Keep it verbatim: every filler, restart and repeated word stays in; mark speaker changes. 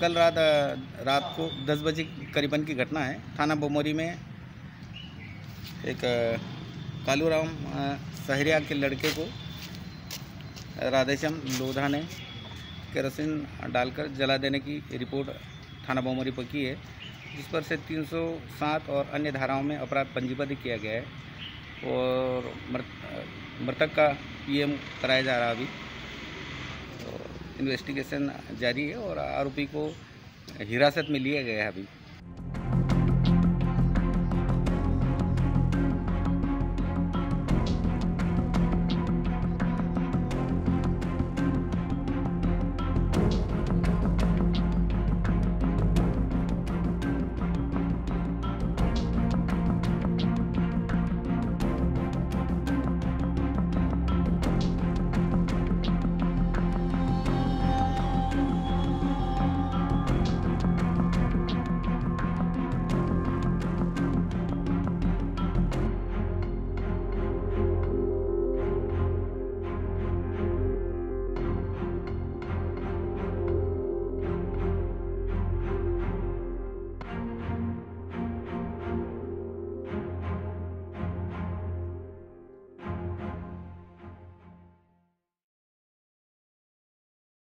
Speaker 1: कल रात रात को दस बजे करीबन की घटना है। थाना बोमोरी में एक कालूराम सहरिया के लड़के को राधेश्याम लोधा ने केरोसिन डालकर जला देने की रिपोर्ट थाना बोमोरी पर की है, जिस पर से तीन सौ सात और अन्य धाराओं में अपराध पंजीबद्ध किया गया है और मृतक का पीएम कराया जा रहा है। अभी तो इन्वेस्टिगेशन जारी है और आरोपी को हिरासत में लिया गया है अभी।